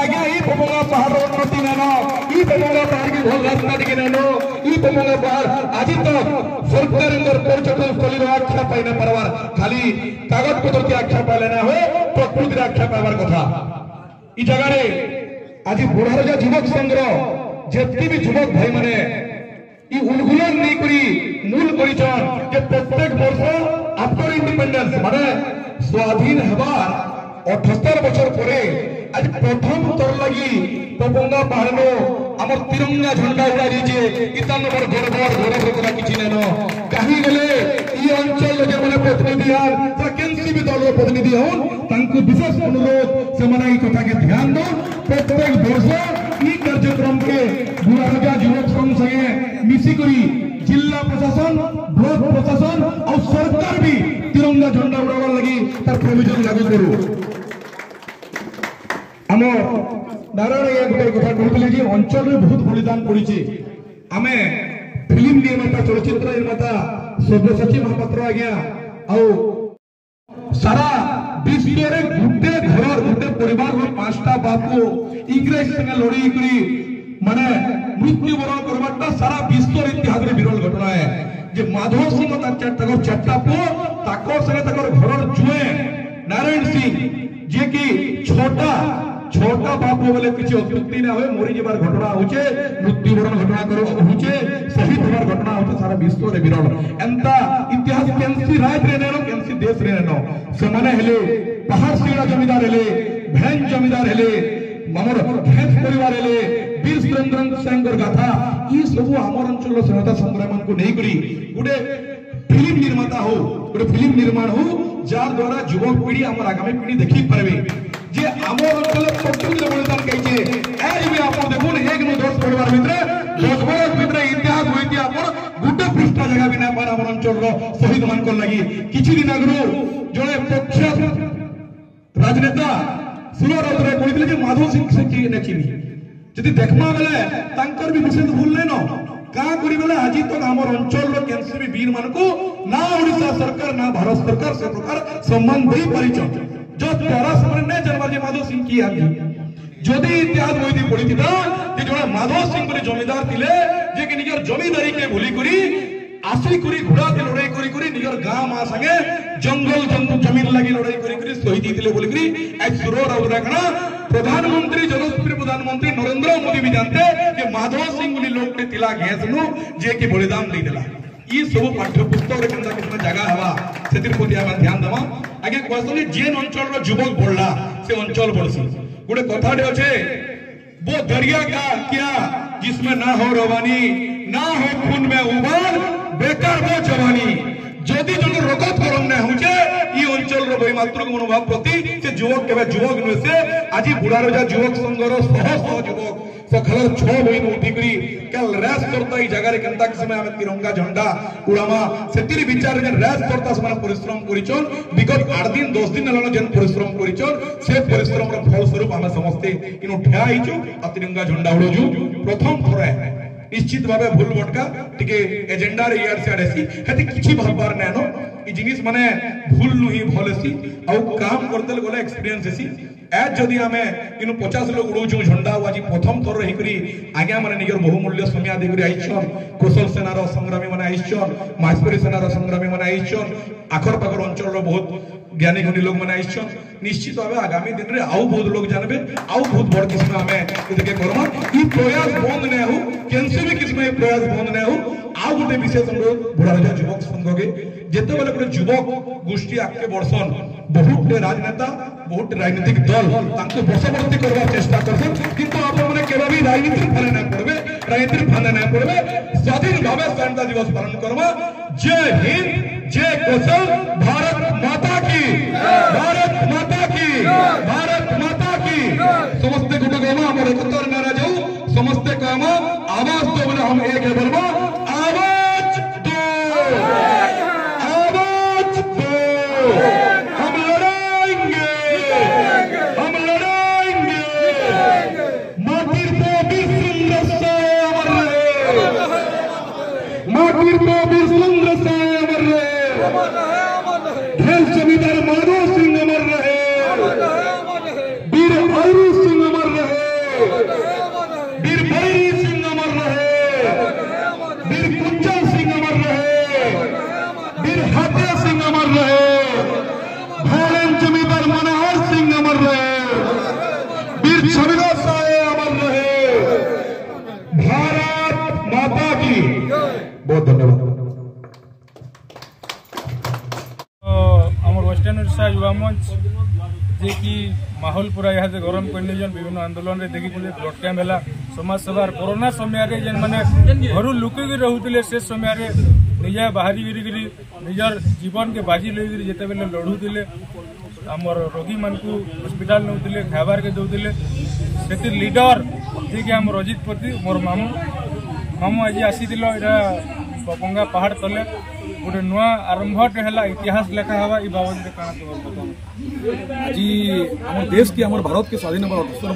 आज्ञा ई पमंगा पहाड़ उन्नति नानो ई पमंगा पहाड़ की भल रास्ता दिखे नानो ई पमंगा पहाड़ आज तो सरकार पर्यटन स्थली आख्या पाई ना पारवार खाली कागज पत्र की आख्या पाइले ना हो प्रकृति आख्या पाइबार कथा ई जगह रे आज बुढ़ारजा युवक संघ जेतकी भी युवक भाई माने ई उलगुलन नहीं करी मूल परिचय जे प्रत्येक वर्ष आफ्टर इंडिपेंडेंस माने स्वाधीन हबार 78 बछर परे आज प्रथम तोर लगी पपंगा पहाड़ आम तिरंगा झंडा उड़ा दीजिए इतान नंबर गौरव करा किछि नेनो कहीं गले ई अंचल जे माने प्रतिनिधि आन ता केनसी भी दल प्रतिनिधि होन तांको विशेष अनुरोध से माने ई कथा के ध्यान दो प्रत्येक वर्ष ई कार्यक्रम के बुढ़ारजा युवक संघ संगे मिसी करी जिला प्रशासन ब्लॉक प्रशासन और सरकार भी तिरंगा झंडा उड़ावर लगी तार प्रोविजन लागू करू आम नारायण ये गोटे कथा कहते जे अंचल में बहुत बलिदान पड़ी आमे फिल्म निर्माता चलचित्र निर्माता सब्यसाची महापात्र आज्ञा सारा विश्व रे गुटे घर गुटे परिवार में 5टा बापू इंग्रेज संगे लड़ी करी माने मृत्युवरण करबाटा सारा विश्व इतिहास रे विरल घटना है जे माधव सिंह चारटा पुओ ताकर संगे ताकर घर जुए नारायण सिंह जे कि छोटा बापू बोले किसी अत्युक्ति ना होए मोरी जेबार घटना होचे मृत्युवरण घटना करो होचे शहीद होबार घटना होचे सारा विश्व रे विरल एंता इतिहास केनसी राज्य रे नेनो केनसी देश रे नेनो से माने हेले पहाड़ सीड़ा जमीदार हेले भैन जमीदार हेले हमर घेत परिवार हेले वीर सुरेंद्र सिंह गाथा ई सब हमर अंचल स्वाधीनता संग्राम को नहीं करी गुडे फिल्म निर्माता हो गुडे फिल्म निर्माण हो जार द्वारा युवक पीढ़ी हमर आगामी पीढ़ी देखि परबे जे हमर अंचल प्रकृति बलिदान कहिजे आज भी आप देखुन 1 नु 10 परिवार भितरे 10 वर्ष भितरे इतिहास होइति हमर गुडे पृष्ठ जगह बिना पर हमर अंचल रो शहीद मान को लागि किछि दिन आगरो जणे पक्ष राजनेता सुनो राउतरे कहितले जे माधव सिंह से की नेचिनी जदि देखमा बेले तांकर भी विशेष भूल नै न का करी बेले आज तक हमर अंचल रो केनसी भी वीर मान को ना ओडिसा सरकार ना भारत सरकार से प्रकार सम्मान देई परिचय जो तोरा समरे नै जनवा जे माधव सिंह की आगी जदि इतिहास होइति पडितिता जे जणा माधव सिंह बोले जमीदार थिले जे कि निजर जमीदारी के भूली करी आसी करी घोड़ा के लड़ाई करी करी निजर गांव मा संगे जंगल जंतु जमीन लगी लड़ाई करी करी शहीद दिले बोली करी आज सुरो राउत रखना प्रधानमंत्री जनप्रिय प्रधानमंत्री नरेंद्र मोदी भी जानते कि माधव सिंह बोली लोग के तिला घेसनु जे कि बलिदान दे देला ई सब पाठ्य पुस्तक रे केनता कितना जगह हवा सेतिर प्रति हम ध्यान देवा आगे क्वेश्चन जेन अंचल रो युवक बढ़ला से अंचल बढ़सी गुडे कथाडे अछि वो दरिया का क्या जिसमें ना हो रवानी ना हो खून में उबाल बेकार वो जवानी जदि जन रगत गरम न होचे ई अंचल रो भई मात्र मनोभाव प्रति से युवक केबे युवक न से आजि बुढ़ारजा युवक संघर सह युवक सखलर 6 बहिन उठी करी कल रेस करता ई जगह रे केनता के समय हम तिरंगा झंडा उड़ामा सेतिर विचार जे रेस करता समान परिश्रम करिचन विगत 8 दिन 10 दिन लनो जन परिश्रम करिचन से परिश्रम रो फल स्वरूप हम समस्ते इनो ठा आइचु आ तिरंगा झंडा उड़ोजु प्रथम थोरे निश्चित भावे भूल भटका टिके एजेंडा रे यार से आडेसी हेति किछि भाबबार नैनो ई जिनिस माने भूल नुही भलसी आ काम करते गले एक्सपीरियंस हेसी आज जदि हमें इनु 50 लोग उड़ोजु झंडा आज प्रथम थोर रही करी आज्ञा माने निगर बहुमूल्य समय दे करी आइछन कौशल सेना रो संग्रामी माने आइछन मास्परी सेना रो संग्रामी माने आइछन आखर पाखर अंचल रो बहुत ज्ञानी गुणी लोग माने आइछन निश्चित भावे आगामी दिन रे आउ बहुत लोग जानबे आउ बहुत बड़ किस्म हमें इदके करम ई प्रयास बंद नै हो केनसे भी किस्म ए प्रयास बंद नै हो आउ गोटे विशेष अनुरोध बुढ़ारजा युवक संघ के जेते बेले गोटे युवक गोष्ठी आके बरसन बहुत राजनेता बहुत राजनीतिक दल तांको बसवर्ती करबा चेष्टा करसन किंतु आप माने केबा भी राजनीति फले ना पड़बे राजनीति फले ना पड़बे स्वाधीन भावे स्वतंत्रता दिवस पालन करबा जय हिंद जय कौशल भारत माता की भारत माता की भारत माता की समस्त गुट गामा हमर एकतर नारा जाऊ समस्त काम आवाज दो बोले हम एक है बोलबो आवाज दो हम लड़ाएंगे माटिर पे बिरसुंदर से अमर रहे माटिर पे बिरसुंदर से अमर रहे ढेल जमींदार माधव सिंह अमर रहे वीर हरि सिंह अमर रहे वीर छविला साए अमर रहे। भारत माता की। बहुत धन्यवाद। आमर वेस्टर्न ओडिशा युवा मंच जे कि माहौल पूरा यहाँ से गरम कर विभिन्न आंदोलन में देखी ब्लड कैंप है समाज सेवा कोरोना समय जेन मैंने घर लुकि रोते से समय निजे बाहरी निजर जीवन के बाजी लगे जिते बेले लड़ुले आमर रोगी मान हस्पिटाल नौते खाबार के दौले से लीडर जी कि आम अजित पति मोर मामू आज आसी पपंगा पहाड़ तले गोटे नुआ आरंभटे है इतिहास लेखा हवा इ बाबद आज आम देश की आम भारत के स्वाधीन 78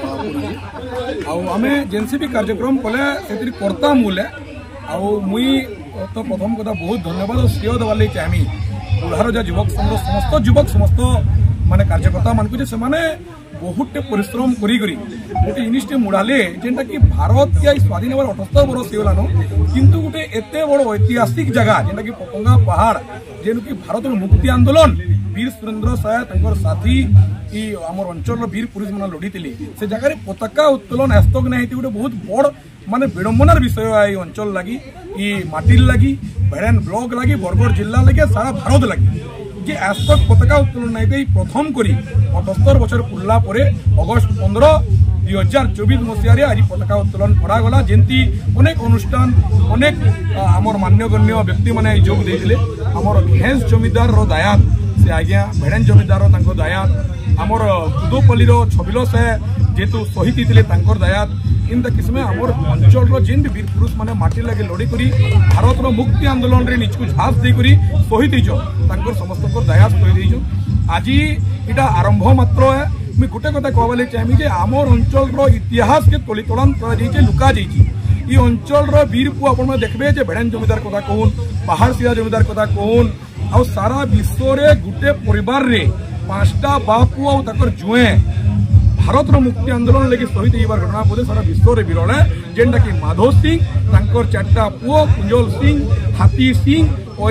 बछर आम जेनसी भी कार्यक्रम कले से कर्ता मूले मुई तो प्रथम कथा बहुत धन्यवाद श्रेय देवार लगे चाहमी उधार युवक समस्त माने कार्यकर्ता मान से बहुत परिश्रम करी गोटे जिनिस मुड़ाले जेनटा कि भारत के स्वाधीन 78 वर्ष होलानो किंतु गोटे एते बड़ ऐतिहासिक जगह जेनटा कि पपंगा पहाड़ जेनु कि भारत मुक्ति आंदोलन वीर सुरेंद्र साय साथी आमर अंचल वीर पुरुष मान लड़ी से जगह पताका उत्तोलन आस्तक नहीं गोटे बहुत बड़ माने विडंबनार विषय आई अंचल लगी माटिर लगी भेड़ेन ब्लॉक लगी बरगढ़ जिला लगे सारा भारत लगी जे आस्तक पताका उत्तोलन नहीं प्रथम करी 78 बछर पुरला अगस्ट 15 2024 मसीह आज पताका उत्तोलन करागला जमी अनेक अनुष्ठान अनेक आमर मान्यगण्य व्यक्ति मैंने जोग देते आमर घेंस जमीदार दायात से आज्ञा भेड़ेन जमीदार दायात आमर कुदोपल्ली छबिल से जेतु शहीद होते दायात इन किस्म आमर अंचल जेन वीर पुरुष मैंने माटी लगे लड़ी करी भारत मुक्ति आंदोलन रे निजकू झाँस देकर शहीद होकर समस्त दायात शहीद आज इटा आरंभ मात्र है मुझे गोटे कथा कहवाले चाहिए आमर अंचल इतिहास के तोलितोलन लुका जाइए अंचल वीर को आप देखते भेड़ेन जमीदार कथा कहून पहाड़ सिया जमीदार कथा कहून आ सारा विश्व रे गुटे परिवार रे 5टा बापू और जुए भारत मुक्ति आंदोलन लगे शहीद होबार घटना बोले सारा विश्व रे विरल है जेनटा कि माधव सिंह 4टा पुओ कुंजल सिंह हाथी सिंह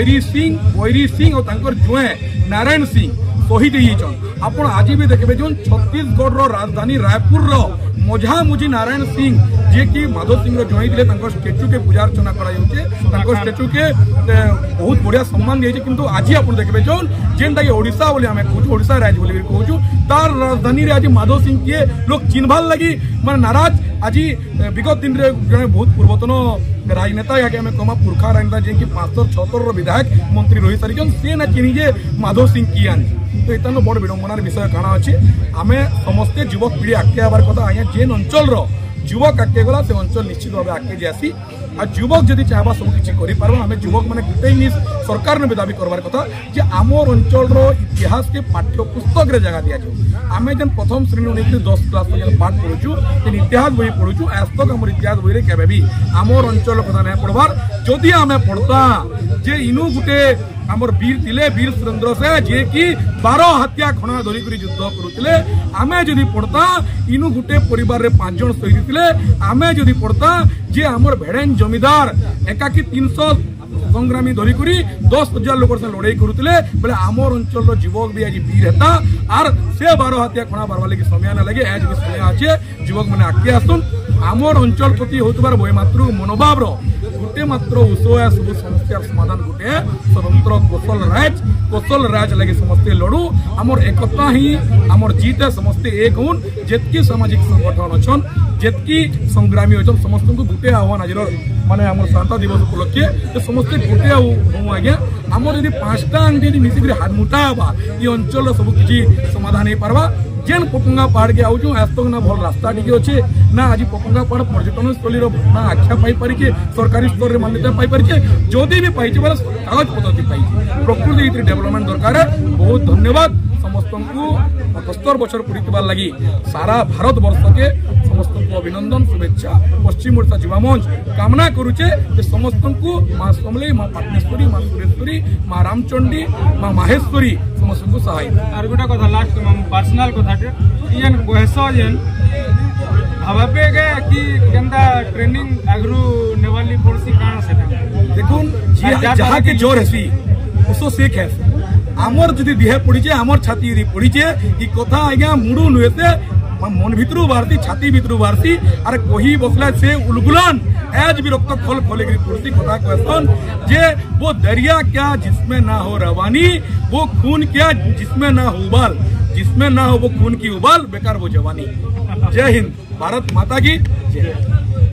बैरी सिंह और जुए नारायण सिंह शहीद होइछन। आपण आज भी देखबे जो छत्तीसगढ़ राजधानी रायपुर मझामुझी नारायण सिंह जे कि माधव सिंह जुआई थे स्टेच्यू के पूजा अर्चना कर स्टेच्यू के बहुत बढ़िया सम्मान दिए किंतु आज आप देखबे जो जेनटा ओडिशा बोली आम कहूँ ओडिशा राज्य बोली कहूँ तार राजधानी आज माधव सिंह किए लोग चिन्हबार लगी मैं नाराज आज विगत दिन में जड़े बहुत पूर्वतन राजनेता यहाँ आम कमा पुरखा राजनेता जे कि 576 विधायक मंत्री रही सारी सी ना चिन्हे माधव सिंह किए आनी तो इतना बड़ विडंबनार विषय काना अच्छे आम समस्ते युवक पीढ़ी आगे आबार कथा आज्ञा जेन अंचल युवक आगे गला से अंचल निश्चित भाव आगे जासी आ युवक जदि चाहबा सब किसी कर आम युवक मैंने गोटे जिनिस सरकार ने भी दाबी करवार कथा जे आमर अंचल इतिहास के पाठ्य पुस्तक रे जगह दिया जाए आम जेन प्रथम श्रेणी नहीं 10 क्लास तक पाठ पढ़ुचु जेन इतिहास बही पढ़ुचु आज तक आम इतिहास बही केबे भी आमर अंचल कथा नहीं पढ़वार जदि आम पढ़ता जे इनु गुटे आमर वीर थिले वीर सुरेंद्र से जे कि 12 हत्या खणा धरिक युद्ध करुले आमे जदि पढ़ता इनु गुटे परिवार रे 5 जन शहीद थिले आमे जदि पढ़ता जे आमर भेड़ेन जमीदार एकाकी 300 संग्रामी धरिक 10,000 लोक से लड़ाई करुले बेले आमर अंचल युवक भी आज वीर हेता आर से 12 हत्या खणा बारवा लगी समय ना लगे आज भी समय अच्छे युवक मैंने आगे आसुन आमर अंचल प्रति होतबार भय मातृ मनोभाव गोटे मात्र उषया सब समस्या समाधान गोटे स्वतंत्र कौशल राज लगे समस्ते लड़ू आमर एकता ही आमर जीत समस्ते एक हून जेतकी सामाजिक संगठन अच्छन जेतकी संग्रामी अच्छन समस्त को गोटे आह्वान आज माने आमर स्वतंत्रता दिवस उपलक्षे समस्ते गोटे हूँ आज्ञा आमर यदि 5टा आंगठी मिसिक हाथ मुठा हवा ये अंचल सब किसी समाधान हो पार्बा जेन पपंगा पहाड़ के आउचु आज तक ना भल रास्ता टिके अच्छे ना आज पपंगा पहाड़ पर्यटन स्थली ना आख्या पाई पारिछे सरकारी स्तर रे मान्यता पाई पारिछे जदि भी पाइछे बोले कागज पत्र पाइछे प्रकृति इतनी डेवलपमेंट दरकार है। बहुत धन्यवाद समस्त को 78 बछर पूरी लगी सारा भारत वर्ष के समस्त को अभिनंदन शुभेच्छा पश्चिम ओडिशा युवा मंच कामना करुचे समस्त को माँ समलेई माँ पाटनेश्वरी माँ सुरेश्वरी माँ रामचंडी माँ माहेश्वरी समस्त को सहाय आर गोटा कथा लास्ट पर्सनल कथा जेन कहस जेन भावे गे कि केंदा ट्रेनिंग आगरू नेवाली पड़सी काना सेटा देखुन जहाँ के जोर हेसी उसो सीख है आमर जदि देह पड़ीचे आमर छाती यदि पड़ीचे ई कथा आज्ञा मुड़ू नुहे मन भितरू बाहरती छाती भितरू बाहरती अरे कही बसला से उलगुलान एज भी रक्त खोल खोले कुर्सी कथा कहसन जे वो दरिया क्या जिसमें ना हो रवानी, वो खून क्या जिसमें ना हो उबाल, जिसमें ना हो वो खून की उबाल, बेकार वो जवानी। जय हिंद, भारत माता की जय।